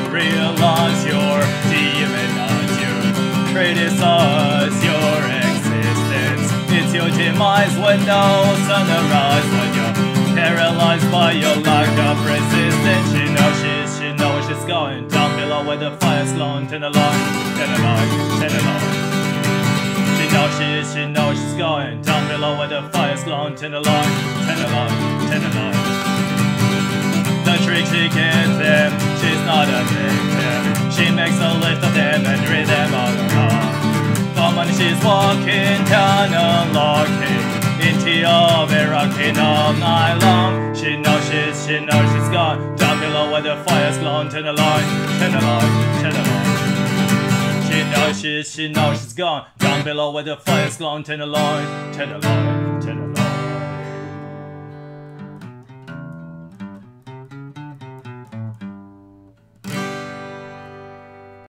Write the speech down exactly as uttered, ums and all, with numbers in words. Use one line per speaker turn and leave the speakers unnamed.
realize your demon not you criticize your existence. It's your demise when no sun arise, when you're paralyzed by your lack of resistance. She knows she's, she knows she's going down below where the fire's glowing. Turn the light, turn the light, turn the light. She knows she's, she knows she's going down below where the fire's glowing. Turn the light, turn the light, turn the light. The trick she gives them, she's not a victim. She makes a list of them and read them all along. The money she's walking down unlocking into your rocking all night long. She knows she's, she knows she's gone down below where the fire's glowing. Turn the light, turn the light, turn the light. She knows she's, she knows she's gone down below where the fire's glowing. Turn the light, turn the light, turn the light.